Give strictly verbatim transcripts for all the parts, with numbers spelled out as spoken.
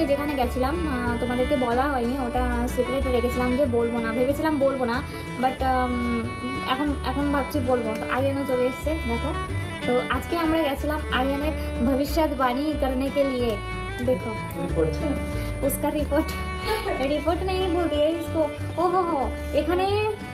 যেখানে গেছিলাম তোমাদেরকে বলা হয়নি, ওটা সিক্রেট রেখেছিলাম যে বলবো না, ভেবেছিলাম বলবো না, বাট এখন এখন ভাবছি বলবো। তো আরিয়ানও চলে এসছে দেখো। तो आज के আমরা গেছিলাম আরিয়ানের ভবিষ্যৎবাণী करने के लिए। देखो उसका रिपोर्ट रिपोर्ट नहीं बोलती है इसको। ओ हो हो এখানে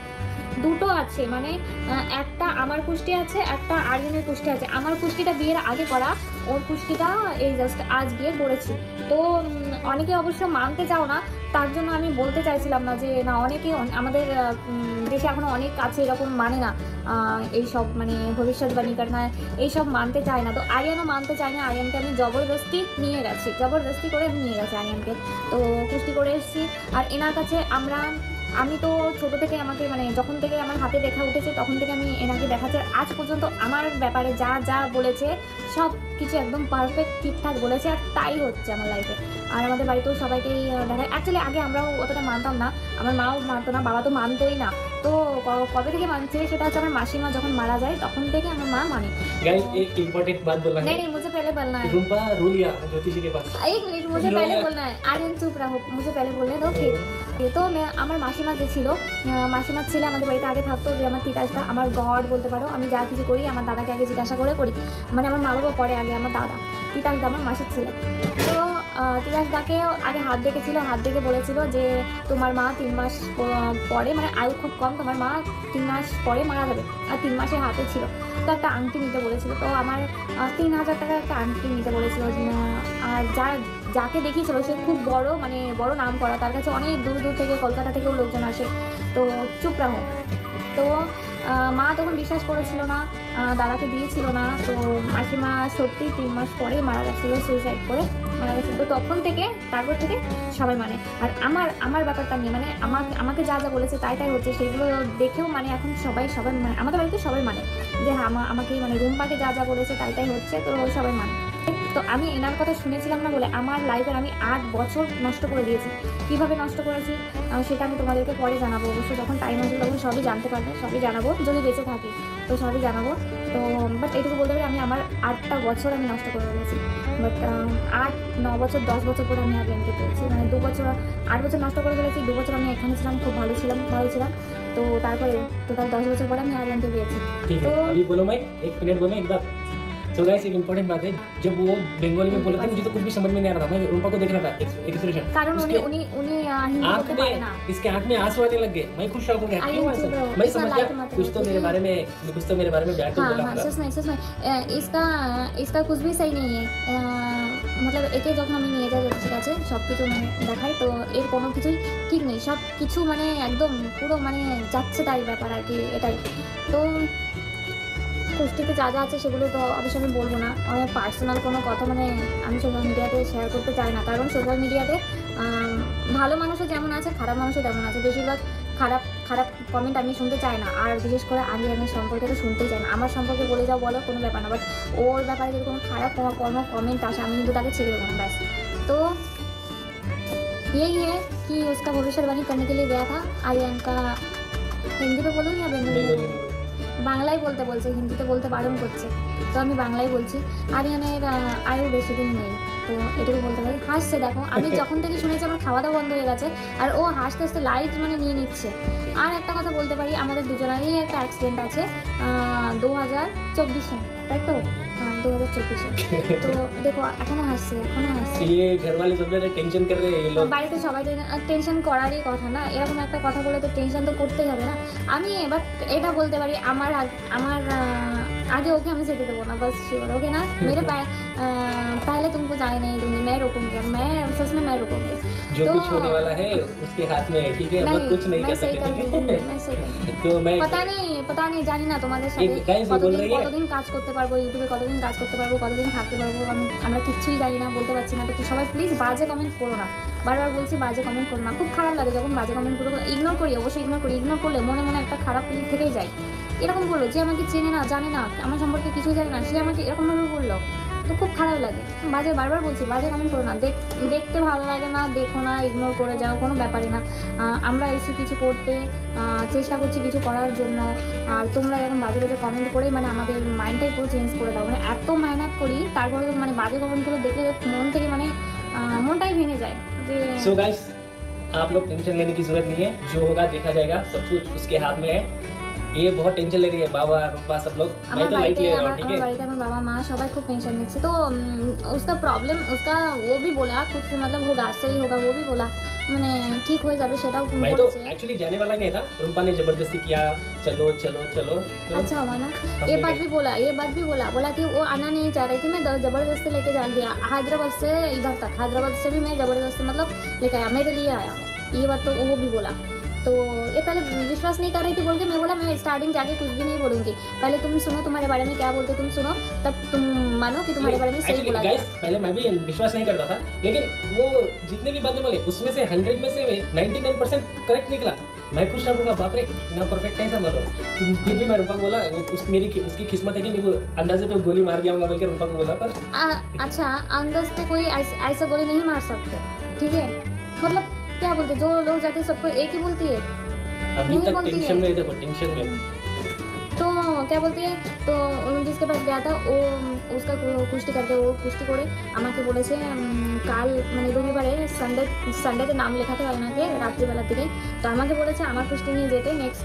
দুটো আছে, মানে একটা আমার কুষ্টি আছে, একটা আরিয়ানের কুষ্টি আছে। আমার কুষ্টিটা বিয়ের আগে করা, ওর কুষ্টিটা এই জাস্ট আজ বিয়ে করেছি। তো অনেকে অবশ্য মানতে চাও না, তার জন্য আমি বলতে চাইছিলাম না যে না, অনেকে আমাদের দেশে এখনো অনেক আছে এরকম মানে না এইসব, মানে ভবিষ্যৎবাণী করনা এইসব মানতে চায় না। তো আরিয়ানও মানতে চায় না, আরিয়ানকে আমি জবরদস্তি নিয়ে গেছি, জবরদস্তি করে নিয়ে গেছি আরিয়ানকে। তো কুষ্টি করে এসেছি। আর এনার কাছে আমরা আমি তো ছোটো থেকে আমাকে মানে যখন থেকে আমার হাতে দেখা উঠেছে তখন থেকে আমি এনাকে দেখাচ্ছি। আজ পর্যন্ত আমার ব্যাপারে যা যা বলেছে সব কিছু একদম পারফেক্ট ঠিকঠাক বলেছে, আর তাই হচ্ছে আমার লাইফে। আর আমাদের বাড়িতেও সবাইকেই দেখায়। অ্যাকচুয়ালি আগে আমরাও অতটা মানতাম না, আমার মাও মানতো না, বাবা তো মানতোই না। তো কবে থেকে মানছে সেটা হচ্ছে আমার মাসিমা যখন মারা যায় তখন থেকে আমার মা মানে। गाइस एक इंपॉर्टेंट बात बोलना है। नहीं नहीं मुझे पहले बोलना है। रूम्बा रो लिया ज्योतिषी के पास। एक मिनट मुझे पहले बोलना है। आर्यन चुप रहो, मुझे पहले बोलने दो फिर। তো আমার মাসিমা যে ছিল, মাসিমার ছেলে আমাদের বাড়িতে আগে থাকতো, যে আমার তিতাসটা আমার গড বলতে পারো। আমি যা কিছু করি আমার দাদাকে আগে জিজ্ঞাসা করে করি, মানে আমার মা বাবা পরে আগে আমার দাদা। তিতাসদা আমার মাসির ছেলে। তো তিতাসদাকে আগে হাত দেখেছিল, হাত দেখে বলেছিল যে তোমার মা তিন মাস পরে, মানে আয়ু খুব কম, তোমার মা তিন মাস পরে মারা যাবে। আর তিন মাসের হাতে ছিল, তো একটা আংটি নিতে বলেছিল। তো আমার তিন হাজার টাকার একটা আংটি নিতে বলেছিল। আর যা যাকে দেখিয়েছিল সে খুব বড়, মানে বড় নাম করা, তার কাছে অনেক দূর দূর থেকে কলকাতা থেকেও লোকজন আসে। তো চুপ রাখো। তো মা তখন বিশ্বাস করেছিল না, দাদাকে দিয়েছিল না। তো মাসিমা সত্যি তিন মাস পরে মারা গেছিলো, সুইসাইড করে মারা গেছিলো। তো তখন থেকে তারপর থেকে সবাই মানে। আর আমার আমার ব্যাপারটা নিয়ে মানে আমার আমাকে যা যা বলেছে তাই তাই হচ্ছে, সেগুলো দেখেও মানে এখন সবাই সবাই মানে আমাদের বাড়িতে সবাই মানে যে হ্যাঁ আমাকে মানে রুম্পাকে যা যা বলেছে তাই তাই হচ্ছে, তো সবাই মানে। তো আমি এনার কথা শুনেছিলাম না বলে আমার লাইফের আমি আট বছর নষ্ট করে দিয়েছি। কীভাবে নষ্ট করেছি সেটা আমি তোমাদেরকে পরে জানাবো, অবশ্যই যখন টাইম আসবে তখন সবই জানতে পারবে, সবই জানাবো, যদি বেঁচে থাকি তো সবই জানাবো। তো বাট এইটুকু বলতে পারি আমি আমার আটটা বছর আমি নষ্ট করে ফেলেছি। বাট আট ন বছর দশ বছর পরে আমি আরিয়ানকে পেয়েছি, মানে দু বছর আট বছর নষ্ট করে ফেলেছি। দু বছর আমি এখানে ছিলাম, খুব ভালো ছিলাম ভালো ছিলাম তো তারপরে টোটাল দশ বছর পরে আমি আরিয়ানকে পেয়েছি। তো अभी बोलो मैं एक मिनट बोलो एक बार। तो गाइस एक इम्पोर्टेंट बात है, जब वो बंगाली में बोला था मुझे तो कुछ भी समझ में नहीं आ रहा था, मैं रूम्पा को देख रहा था एक्सप्रेशन, कारण उन्हें उन्हें उन्हें हिंदी बोलते पारे ना, इसके आंख में आंसू आने लग गए। मैं खुश हो गया, मैं समझ गया कुछ तो मेरे बारे में कुछ तो मेरे बारे में बैठ के बोला। हां सच नहीं सच नहीं इसका इसका कुछ भी सही नहीं है। मतलब একে যখন আমি নিয়ে যাই ঠিক আছে সব কিছু মানে দেখাই, তো এর কোনো কিছুই ঠিক নেই, সব কিছু মানে একদম পুরো মানে যাচ্ছে তাই ব্যাপার আর কি, এটাই। তো কুষ্টিতে যা যা আছে সেগুলো তো অবশ্যই আমি বলবো না, অনেক পার্সোনাল কোনো কথা মানে আমি সোশ্যাল মিডিয়াতে শেয়ার করতে চাই না। কারণ সোশ্যাল মিডিয়াতে ভালো মানুষও যেমন আছে খারাপ মানুষও তেমন আছে, বেশিরভাগ খারাপ খারাপ কমেন্ট আমি শুনতে চাই না। আর বিশেষ করে আরিয়ানের সম্পর্কে তো শুনতেই চাই না। আমার সম্পর্কে বলে যাও বলো কোনো ব্যাপার না, বাট ওর ব্যাপারে যদি কোনো খারাপ কোনো কমেন্ট আসে আমি কিন্তু তাকে ছেড়ে দেবো না, ব্যাস। तो यही है कि उसका भविष्यवाणी करने के लिए गया था। आर्यन का हिंदी पे बोलूँ या बंगाली में? বাংলায় বলতে বলছে, হিন্দিতে বলতে বারণ করছে, তো আমি বাংলায় বলছি। আরিয়ানের আয়ু বেশি দিন নেই, তো এটুকু বলতে পারি। হাসছে দেখো, আমি যখন থেকে শুনেছি আমার খাওয়া দাওয়া বন্ধ হয়ে গেছে আর ও হাসতে হাসতে লাইভ মানে নিয়ে নিচ্ছে। আর একটা কথা বলতে পারি, আমাদের দুজনেরই একটা অ্যাক্সিডেন্ট আছে দু হাজার চব্বিশে, তাই তো? हाँ दो हज़ार चौबीस तो देखो এখনো হাসছে এখনো হাসছে। ये घर वाले सब लोग टेंशन कर रहे हैं, ये लोग বাড়িতে সবাই টেনশন করারই কথা না, এরকম একটা কথা বলে তো টেনশন তো করতেই হবে না। আমি এবার এটা বলতে পারি আমার আমার आगे ओके हमें से देते बोलना बस श्योर ओके ना। मेरे पहले तुमको जाने नहीं दूंगी, मैं रोकूंगी, मैं सच में मैं रोकूंगी। जो तो, कुछ होने वाला है उसके हाथ में है, ठीक है? हम कुछ नहीं कर सकते। तो मैं पता नहीं पता नहीं জানি না তোমাদের সাথে কতদিন কাজ করতে পারবো, ইউটিউবে কতদিন কাজ করতে পারবো, কতদিন থাকতে পারবো আমরা কিচ্ছুই জানি না, বলতে পারছি না। তো সবাই প্লিজ বাজে কমেন্ট করো না, বারবার বলছি বাজে কমেন্ট করো না। খুব খারাপ লাগে যখন বাজে কমেন্ট করো, ইগনোর করি, অবশ্যই ইগনোর করি। ইগনোর করলে মনে মনে একটা খারাপ ফিলিং থেকেই যায়। এরকম বললো যে আমাকে চেনে না জানে না আমার সম্পর্কে কিছুই জানে না, সে আমাকে এরকমভাবে বললো, তো খুব খারাপ লাগে। বাজে বারবার বলছি বাজে কমেন্ট করো না, দেখ দেখতে ভালো লাগে না, দেখো না, ইগনোর করে যাও, কোনো ব্যাপারই না। আমরা এসে কিছু করতে চেষ্টা করছি কিছু করার জন্য, আর তোমরা এরকম বাজে বাজে কমেন্ট করেই মানে আমাদের মাইন্ডটাই পুরো চেঞ্জ করে দাও। মানে এত মেহনত করি তারপরে মানে বাজে কমেন্টগুলো দেখলে মন থেকে মানে মনটাই ভেঙে যায়। जाए যে सो गाइस आप लोग टेंशन लेने की जरूरत नहीं है, जो होगा देखा जाएगा, सब कुछ उसके हाथ में है। ये बहुत टेंशन ले रही है बाबा रूपा सब लोग, मैं আমার तो लाइट বাড়িতে ले रहा हूँ, আমার ठीक আমার है। বাড়িতে আমার বাবা মা সবাই খুব টেंशन নিচ্ছে तो उम, उसका प्रॉब्लम उसका वो भी बोला कुछ मतलब होगा सही होगा वो भी बोला মানে ঠিক হয়ে যাবে সেটাও मैं तो বলেছে एक्चुअली जाने वाला नहीं था, रूपा ने जबरदस्ती किया, चलो चलो चलो तो अच्छा हुआ ना हम ये भी बात गए। भी बोला ये बात भी बोला बोला कि वो आना नहीं चाह रही थी मैं द- जबरदस्ती लेके जा दिया हैदराबाद से इधर तक हैदराबाद से भी मैं जबरदस्ती मतलब लेके आया मेरे लिए आया ये बात तो वो भी बोला तो ये पहले विश्वास नहीं कर रही थी बोल के मैं बोला मैं स्टार्टिंग जाके कुछ भी नहीं बोलूंगी पहले तुम सुनो तुम्हारे बारे में क्या बोलते तुम सुनो तब तुम मानो कि तुम्हारे बारे में सही Actually, बोला guys, गया। पहले मैं भी विश्वास नहीं करता था, लेकिन वो जितने भी बातें बोले उसमें से हंड्रेड में से नाइन्टी नाइन परसेंट करेक्ट निकला। मैं खुश रहूंगा, बाप रे इतना परफेक्ट कैसा मतलब। फिर भी मैं रूपा को बोला उस मेरी उसकी किस्मत है कि मेरे को अंदाजे पे गोली मार दिया बोल के रूपा को बोला, पर आ, अच्छा अंदाज से कोई ऐस- ऐसा गोली नहीं मार सकते ठीक है मतलब क्या बोलते जो लोग जाते हैं सबको एक ही बोलती है अभी नहीं तक बोलती टेंशन है। में देखो, टेंशन में तो क्या बोलती है तो उन जिसके पास गया था ও उसका কু- কুষ্টি করতে ও কুষ্টি করে আমাকে বলেছে উম, কাল মানে রবিবারে সানডে সানডেতে নাম লেখাতে হয় ওনাকে রাত্রিবেলার দিকে তো আমাকে বলেছে আমার কুষ্টি নিয়ে যেতে নেক্সট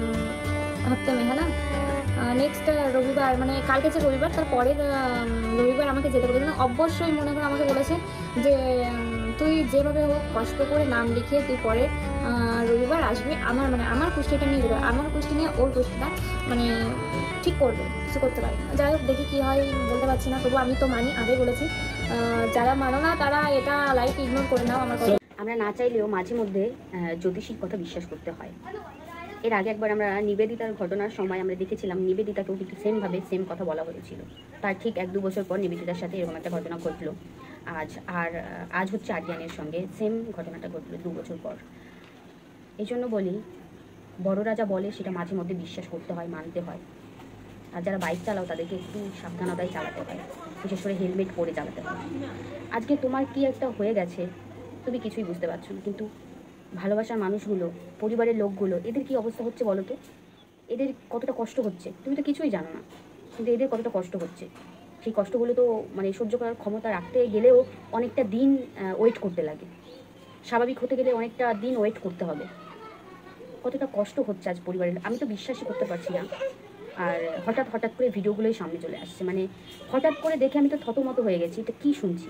হপ্তে মে হ্যাঁ না নেক্সট রবিবার মানে কালকে যে রবিবার তার পরের উম, রবিবার আমাকে যেতে বলেছে না অবশ্যই মনে করে আমাকে বলেছে যে উম, তুই যেভাবে হোক কষ্ট করে নাম লিখিয়ে তুই পরে আহ, রবিবার আসবি আমার মানে আমার কুষ্টিটা নিয়ে যাবে আমার কুষ্টি নিয়ে ওর কুষ্টিটা মানে ঠিক করবে কিছু করতে পারে যাই হোক দেখি কী হয় বলতে পারছি না তবু আমি তো মানি আগে বলেছি আহ, যারা মানো না তারা এটা লাইফ ইগনোর করে নাও আমার কথা আমরা না চাইলেও মাঝে মধ্যে আহ, জ্যোতিষীর কথা বিশ্বাস করতে হয়। এর আগে একবার আমরা নিবেদিতার ঘটনার সময় আমরা দেখেছিলাম নিবেদিতাকেও কিন্তু সেমভাবে সেম কথা বলা হয়েছিল। তার ঠিক এক দু বছর পর নিবেদিতার সাথে এরকম একটা ঘটনা ঘটলো। আজ আর আহ, আজ হচ্ছে আরিয়ানের সঙ্গে সেম ঘটনাটা ঘটলো দু বছর পর। এই জন্য বলি বড়রা যা বলে সেটা মাঝে মধ্যে বিশ্বাস করতে হয়, মানতে হয়। আর যারা বাইক চালাও তাদেরকে একটু সাবধানতায় চালাতে হয়, বিশেষ করে হেলমেট পরে চালাতে হয়। আজকে তোমার কি একটা হয়ে গেছে তুমি কিছুই বুঝতে পারছো না, কিন্তু ভালোবাসার মানুষগুলো পরিবারের লোকগুলো এদের কি অবস্থা হচ্ছে বলো তো? এদের কতটা কষ্ট হচ্ছে তুমি তো কিছুই জানো না, কিন্তু এদের কতটা কষ্ট হচ্ছে সেই কষ্টগুলো তো মানে সহ্য করার ক্ষমতা রাখতে গেলেও অনেকটা দিন ওয়েট করতে লাগে। স্বাভাবিক হতে গেলে অনেকটা দিন ওয়েট করতে হবে। কতটা কষ্ট হচ্ছে আজ পরিবারের, আমি তো বিশ্বাসই করতে পারছি না। আর হঠাৎ হঠাৎ করে ভিডিওগুলোই সামনে চলে আসছে, মানে হঠাৎ করে দেখে আমি তো থতমত হয়ে গেছি। এটা কী শুনছি,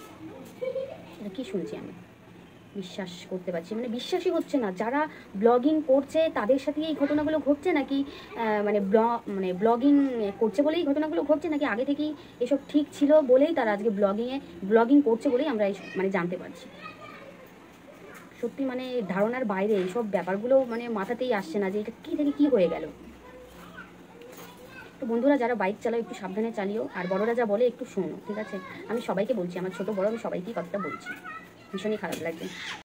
এটা কী শুনছি আমি বিশ্বাস করতে পারছি মানে বিশ্বাসই হচ্ছে না। যারা ব্লগিং করছে তাদের সাথে এই ঘটনাগুলো ঘটছে নাকি মানে ব্লগ মানে ব্লগিং করছে বলেই ঘটনাগুলো ঘটছে নাকি আগে থেকেই এসব ঠিক ছিল বলেই তারা আজকে ব্লগিংয়ে ব্লগিং করছে বলেই আমরা মানে জানতে পারছি। সত্যি মানে ধারণার বাইরে এইসব ব্যাপারগুলো মানে মাথাতেই আসছে না যে এটা কী থেকে কী হয়ে গেল। তো বন্ধুরা যারা বাইক চালাও একটু সাবধানে চালিও, আর বড়রা যা বলে একটু শোনো, ঠিক আছে? আমি সবাইকে বলছি, আমার ছোট বড় আমি সবাইকেই কথাটা বলছি, ভীষণই খারাপ লাগছে।